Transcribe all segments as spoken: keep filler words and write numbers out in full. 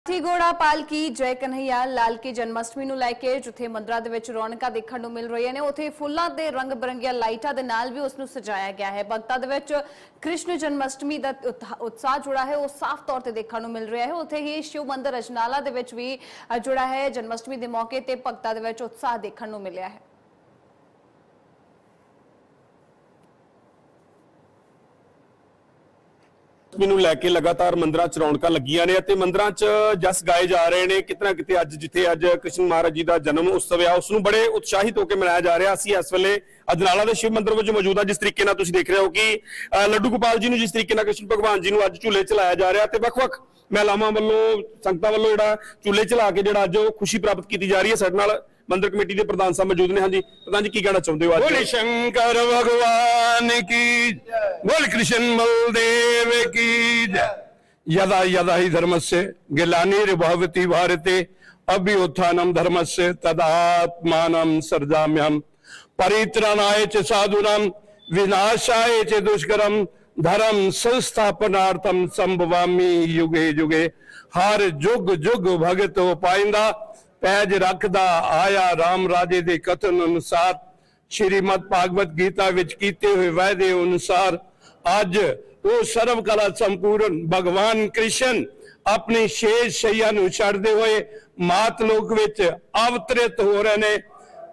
घोड़ा पाल की जय कन्हैया लाल की जन्माष्टमी ਨੂੰ ਲੈ ਕੇ ਜਿੱਥੇ ਮੰਦਰਾਂ ਦੇ ਵਿੱਚ ਰੌਣਕਾਂ ਦੇਖਣ ਨੂੰ ਮਿਲ ਰਹੀਆਂ ਨੇ ਉੱਥੇ ਫੁੱਲਾਂ ਦੇ ਰੰਗ ਬਰੰਗੀਆਂ ਲਾਈਟਾਂ ਦੇ ਨਾਲ ਵੀ ਉਸ ਨੂੰ ਸਜਾਇਆ ਗਿਆ ਹੈ। ਭਗਤਾਂ ਦੇ ਵਿੱਚ ਕ੍ਰਿਸ਼ਨ ਜਨਮਾਸ਼ਟਮੀ ਦਾ ਉਤਸ਼ਾਹ ਜੁੜਾ ਹੈ ਉਹ ਸਾਫ਼ ਤੌਰ ਤੇ ਦੇਖਣ ਨੂੰ ਮਿਲ ਰਿਹਾ ਹੈ। ਉੱਥੇ ਹੀ ਸ਼ਿਵ ਮੰਦਿਰ ਅਜਨਾਲਾ ਦੇ ਵਿੱਚ ਵੀ ਜੁੜਾ ਹੈ ਜਨਮਾਸ਼ਟਮੀ ਦੇ ਮੌਕੇ ਤੇ ਭਗਤਾਂ ਦੇ ਵਿੱਚ ਉਤਸ਼ਾਹ ਦੇਖਣ ਨੂੰ ਮਿਲਿਆ ਹੈ। ਨੂੰ ਲੈ ਕੇ ਲਗਾਤਾਰ ਮੰਦਰਾਂ ਚ ਰੌਣਕਾਂ ਲੱਗੀਆਂ ਨੇ ਅਤੇ ਮੰਦਰਾਂ ਚ ਜਸ ਗਾਏ ਜਾ ਰਹੇ ਨੇ। ਕਿਤਨਾ ਕਿਤੇ ਅੱਜ ਜਿੱਥੇ ਅੱਜ ਕ੍ਰਿਸ਼ਨ ਮਹਾਰਾਜ ਜੀ ਦਾ ਜਨਮ ਉਤਸਵ ਆ ਉਸ ਨੂੰ ਬੜੇ ਉਤਸ਼ਾਹਿਤ ਹੋ ਕੇ ਮਨਾਇਆ ਜਾ ਰਿਹਾ। ਅਸੀਂ ਇਸ ਵੇਲੇ ਅਜਨਾਲਾ ਦੇ ਸ਼ਿਵ ਮੰਦਿਰ ਵਿੱਚ ਮੌਜੂਦ ਹਾਂ। ਜਿਸ ਤਰੀਕੇ ਨਾਲ ਤੁਸੀਂ ਦੇਖ ਰਹੇ ਹੋ ਕਿ ਲੱਡੂ ਗੋਪਾਲ ਜੀ ਨੂੰ ਜਿਸ ਤਰੀਕੇ ਨਾਲ ਕ੍ਰਿਸ਼ਨ ਭਗਵਾਨ ਜੀ ਨੂੰ ਅੱਜ ਝੂਲੇ ਚਲਾਇਆ ਜਾ ਰਿਹਾ ਤੇ ਵੱਖ-ਵੱਖ ਮਹਿਲਾਵਾਂ ਵੱਲੋਂ ਸੰਗਤਾਂ ਵੱਲੋਂ ਜਿਹੜਾ ਝੂਲੇ ਚਲਾ ਕੇ ਜਿਹੜਾ ਅੱਜ ਉਹ ਖੁਸ਼ੀ ਪ੍ਰਾਪਤ ਕੀਤੀ ਜਾ ਰਹੀ ਹੈ। ਸਾਡੇ ਨਾਲ मंदिर कमेटी के प्रधान साहब मौजूद ने। हाँ जी प्रधान जी की कहना चाहते हो? बोल शंकर भगवान की, बोल कृष्ण बलदेव की। यदा यदा ही धर्मस्य ग्लानिर्भवति भारते अभ्युत्थानं धर्मस्य तदात्मानं सृजाम्यहम्। परित्राणाय च साधूनां विनाशाय च दुष्करं धर्म संस्थापनार्थं संभवामि युगे युगे। हर जुग जुग भगत हो पाइंदा पैज रखदा आया राम राजे दे कथन अनुसार श्रीमद भागवत गीता विच कीते हुए वायदे अनुसार अज वो सर्व कला संपूर्ण भगवान कृष्ण अपनी शेष शैया नूं छड्डदे होए मात लोक विच अवतरित हो रहे ने।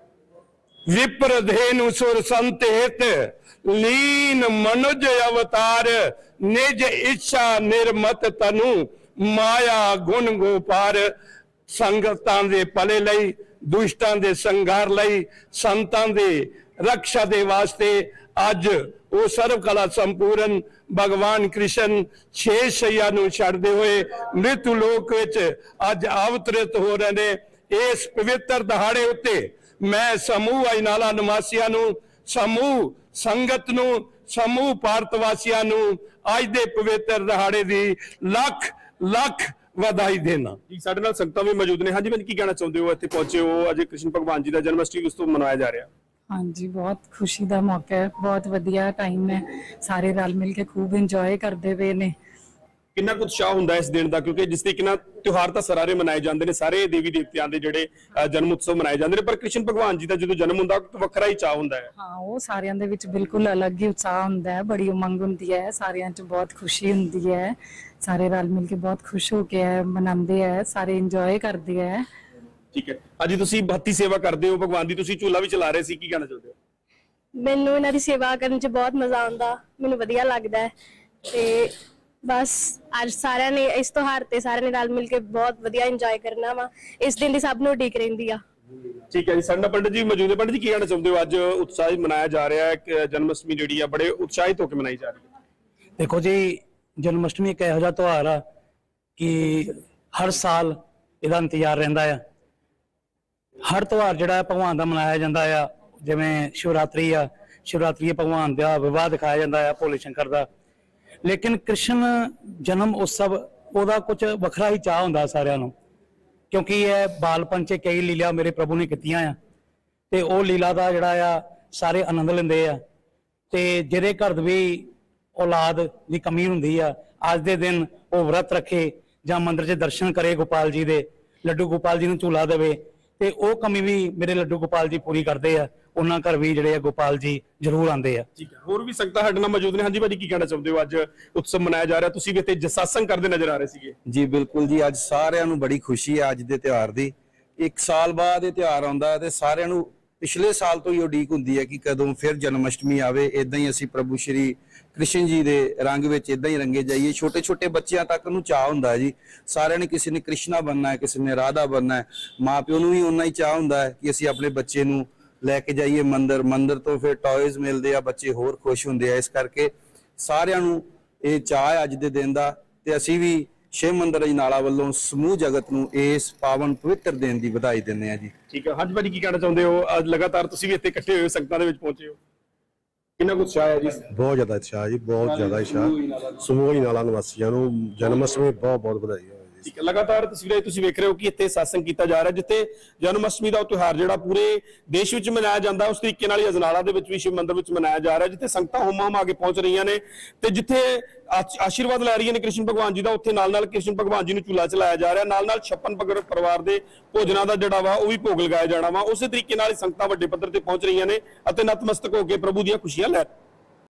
विप्र धेनु सुर संत हित लीन मनुज अवतार निज इच्छा निर्मत तनु माया गुण गोपार। संगतां दे भले लई दुष्टां दे संघार लई संतां दे रक्षा दे वास्ते अज वो सर्व कला संपूर्ण भगवान कृष्ण शेष शैया नूं छड्डदे होए मृत्यु लोक विच अज अवतरित हो रहे ने। इस पवित्र दहाड़े उत्ते मैं समूह अजनाला निवासियां नूं समूह संगत नूं समूह भारत वासियां नूं अज दे पवित्र दहाड़े दी लख लख ਵਧਾਈ ਦੇਣਾ ਜੀ। ਸਾਡੇ ਨਾਲ ਸੰਗਤਾਂ ਵੀ ਮੌਜੂਦ ਨੇ। ਹਾਂਜੀ ਮੈਂ ਕੀ ਕਹਿਣਾ ਚਾਹੁੰਦੇ ਹੋ? ਇੱਥੇ ਪਹੁੰਚੇ ਹੋ ਅੱਜ ਕ੍ਰਿਸ਼ਨ ਭਗਵਾਨ ਜੀ ਦਾ ਜਨਮ ਅਸ਼ਟਮੀ ਉਸ ਤੋਂ ਮਨਾਇਆ ਜਾ ਰਿਹਾ। ਹਾਂਜੀ ਬਹੁਤ ਖੁਸ਼ੀ ਦਾ ਮੌਕਾ ਹੈ, ਬਹੁਤ ਵਧੀਆ ਟਾਈਮ ਹੈ, ਸਾਰੇ ਰਲ ਮਿਲ ਕੇ ਖੂਬ ਇੰਜੋਏ ਕਰਦੇ ਪਏ ਨੇ। ਕਿੰਨਾ ਕੁ ਉਤਸ਼ਾਹ ਹੁੰਦਾ ਇਸ ਦਿਨ ਦਾ ਕਿਉਂਕਿ ਜਿਸ ਤਰੀਕੇ ਨਾਲ ਤਿਉਹਾਰ ਤਾਂ ਸਰਾਰੇ ਮਨਾਏ ਜਾਂਦੇ ਨੇ ਸਾਰੇ ਦੇਵੀ ਦੇਵਤਿਆਂ ਦੇ ਜਿਹੜੇ ਜਨਮ ਉਤਸਵ ਮਨਾਏ ਜਾਂਦੇ ਨੇ ਪਰ ਕ੍ਰਿਸ਼ਨ ਭਗਵਾਨ ਜੀ ਦਾ ਜਦੋਂ ਜਨਮ ਹੁੰਦਾ ਤਾਂ ਵੱਖਰਾ ਹੀ ਚਾਅ ਹੁੰਦਾ ਹੈ। ਹਾਂ ਉਹ ਸਾਰਿਆਂ ਦੇ ਵਿੱਚ ਬਿਲਕੁਲ ਅਲੱਗ ਹੀ ਉਤਸ਼ਾਹ ਹੁੰਦਾ ਹੈ, ਬੜੀ ਉਮੰਗ ਹੁੰਦੀ ਹੈ, ਸਾਰਿਆਂ 'ਚ ਬਹੁਤ ਖੁਸ਼ੀ ਹੁੰਦੀ ਹੈ। ਸਾਰੇ ਰਲ ਮਿਲ ਕੇ ਬਹੁਤ ਖੁਸ਼ ਹੋ ਕੇ ਮਨਾਉਂਦੇ ਹੈ, ਸਾਰੇ ਇੰਜੋਏ ਕਰਦੇ ਹੈ। ਠੀਕ ਹੈ ਅੱਜ ਤੁਸੀਂ ਭਗਤੀ ਸੇਵਾ ਕਰਦੇ ਹੋ ਭਗਵਾਨ ਦੀ, ਤੁਸੀਂ ਝੂਲਾ ਵੀ ਚਲਾ ਰਹੇ ਸੀ, ਕੀ ਕਹਿਣਾ ਚਾਹੁੰਦੇ ਹੋ? ਮੈਨੂੰ ਇਹਨਾਂ ਦੀ ਸੇਵਾ ਕਰਨ 'ਚ ਬਹੁਤ ਮਜ਼ਾ ਆਉਂਦਾ, ਮੈਨੂੰ ਵਧੀਆ ਲੱਗਦਾ ਹੈ ਤੇ ਬਸ ਅੱਜ ਸਾਰਿਆਂ ਨੇ ਇਸ ਤਿਉਹਾਰ ਤੇ ਸਾਰਿਆਂ ਨੇ ਰਲ ਮਿਲ ਕੇ ਬਹੁਤ ਵਧੀਆ ਇੰਜੋਏ ਕਰਨਾ ਵਾ। ਇਸ ਦਿਨ ਦੀ ਸਭ ਨੂੰ ਉਡੀਕ ਰਹਿੰਦੀ ਆ। ਠੀਕ ਹੈ ਜੀ ਸਾਡੇ ਨਾਲ ਪੰਡਿਤ ਜੀ ਮੌਜੂਦ ਹੈ। ਪੰਡਿਤ ਜੀ ਕੀ ਕਹਿਣਾ ਚਾਹੁੰਦੇ ਹੋ? ਅੱਜ ਉਤਸ਼ਾਹਿਤ ਮਨਾਇਆ ਜਾ ਰਿਹਾ ਹੈ ਜਨਮ ਅਸ਼ਟਮੀ ਜਿਹੜੀ ਆ ਬੜੇ ਉਤਸ਼ਾਹਿਤ ਹੋ ਕੇ ਮਨਾਈ ਜਾ ਰਹੀ ਹੈ। देखो जी जन्माष्टमी एक इहो जिहा त्योहार आ कि हर साल ਇਹਦਾ ਇੰਤਜ਼ਾਰ ਰਹਿੰਦਾ ਆ। हर त्योहार ਜਿਹੜਾ ਭਗਵਾਨ ਦਾ ਮਨਾਇਆ ਜਾਂਦਾ ਆ, ਜਿਵੇਂ ਸ਼ਿਵਰਾਤਰੀ ਆ, ਸ਼ਿਵਰਾਤਰੀ ਭਗਵਾਨ ਦਾ ਵਿਵਾਹ ਦਿਖਾਇਆ ਜਾਂਦਾ ਆ ਭੋਲੇ ਸ਼ੰਕਰ ਦਾ। ਲੇਕਿਨ ਕ੍ਰਿਸ਼ਨ ਜਨਮ ਉਤਸਵ ਉਹਦਾ ਕੁਝ ਵੱਖਰਾ ਹੀ ਚਾਹ ਹੁੰਦਾ ਸਾਰਿਆਂ ਨੂੰ ਕਿਉਂਕਿ ਇਹ ਬਾਲਪਨ 'ਚ ਕਈ ਲੀਲਾ ਮੇਰੇ ਪ੍ਰਭੂ ਨੇ ਕੀਤੀਆਂ ਆ ਤੇ ਉਹ ਲੀਲਾ ਦਾ ਜਿਹੜਾ ਆ ਸਾਰੇ ਆਨੰਦ ਲੈਂਦੇ ਆ। ਤੇ ਜਿਹੜੇ ਘਰ ਵੀ औलाद की कमी हुंदी आ अज दे दिन वो व्रत रखे जां मंदिर च दर्शन करे गोपाल जी दे, लड्डू गोपाल जी नूं झूला देवे ते वो कमी भी मेरे लड्डू गोपाल जी पूरी करते हैं। उन्हां घर भी जिहड़े गोपाल जी जरूर आंदे आ। ठीक है होर भी संगतां साडे नाल मौजूद ने। हाँ जी भाजी की कहना चाहुंदे हो? अज उत्सव मनाया जा रहा, तुसीं भी इत्थे सत्संग करदे नजर आ रहे सीगे। जी बिल्कुल जी अज सारिआं नूं बड़ी खुशी है अज दे त्योहार दी। एक साल बाद ये त्योहार आउंदा ते सारिआं नूं पिछले साल तो ही उਡੀਕ ਹੁੰਦੀ है कि कदों फिर जन्माष्टमी आवे। इदां ही असीं प्रभु श्री कृष्ण जी दे रंग विच इदां ही रंगे जाइए। छोटे छोटे बच्चों तक नूं चाह हुंदा है जी, सारिआं ने किसी ने कृष्णा बनना है, किसी ने राधा बनना है। माँ प्यो नूं भी उन्ना ही चाह हुंदा है कि असीं अपने बच्चे नूं लैके जाइए मंदिर, मंदिर तो फिर टॉयज मिलते हैं, बच्चे होर खुश हुंदे आ। इस करके सारिआं नूं इह चाह है अज दे दिन दा ते असीं भी शिव मंदिर अजनाला वालों समूह जगत नूं इस पावन पवित्र दिन की बधाई दिंदे आ जी। ठीक है हाँ जी भाजी की कहना चाहुंदे हो? अज लगातार तुसीं भी इत्थे इकट्ठे होए संगतां दे विच पहुंचे हो, किन्ना कुछ उत्साह है जी? बहुत ज्यादा उत्साह जी, बहुत ज्यादा उत्साह। समूह अजनाला निवासियों नूं जन्म अष्टमी बहुत बहुत बधाई हो। ਠੀਕ ਹੈ, ਲਗਾਤਾਰ ਤਸਵੀਰਾਂ ਤੁਸੀਂ ਵੇਖ ਰਹੇ ਹੋ ਕਿ ਇੱਥੇ satsang ਕੀਤਾ ਜਾ ਰਿਹਾ, ਜਿੱਥੇ ਜਨਮ ਅਸ਼ਟਮੀ ਦਾ ਉਹ ਤਿਉਹਾਰ ਜਿਹੜਾ ਪੂਰੇ ਦੇਸ਼ ਵਿੱਚ ਮਨਾਇਆ ਜਾਂਦਾ, ਉਸ ਤਰੀਕੇ ਨਾਲ ਹੀ ਅਜਨਾਲਾ ਦੇ ਵਿੱਚ ਵੀ ਸ਼ਿਵ ਮੰਦਿਰ ਵਿੱਚ ਮਨਾਇਆ ਜਾ ਰਿਹਾ, ਜਿੱਥੇ ਸੰਗਤਾਂ ਹੋਮ ਹੋਮ ਆ ਕੇ ਪਹੁੰਚ ਰਹੀਆਂ ਨੇ ਤੇ ਜਿੱਥੇ ਆਸ਼ੀਰਵਾਦ ਲੈ ਰਹੀਆਂ ਨੇ ਕ੍ਰਿਸ਼ਨ ਭਗਵਾਨ ਜੀ ਦਾ, ਉੱਥੇ ਨਾਲ ਨਾਲ ਕ੍ਰਿਸ਼ਨ ਭਗਵਾਨ ਜੀ ਨੂੰ ਝੂਲਾ ਚਲਾਇਆ ਜਾ ਰਿਹਾ, ਨਾਲ ਨਾਲ ਛੱਪਨ ਭਗਤ ਪਰਿਵਾਰ ਦੇ ਭੋਜਨਾਂ ਦਾ ਜਿਹੜਾ ਵਾ ਉਹ ਵੀ ਭੋਗ ਲਗਾਇਆ ਜਾਣਾ ਵਾ। ਉਸੇ ਤਰੀਕੇ ਨਾਲ ਹੀ ਸੰਗਤਾਂ ਵੱਡੇ ਪੱਧਰ ਤੇ ਪਹੁੰਚ ਰਹੀਆਂ ਨੇ ਅਤੇ ਨਤਮਸਤਕ ਹੋ ਕੇ ਪ੍ਰਭੂ ਦੀਆਂ ਖੁਸ਼ੀਆਂ ਲੈ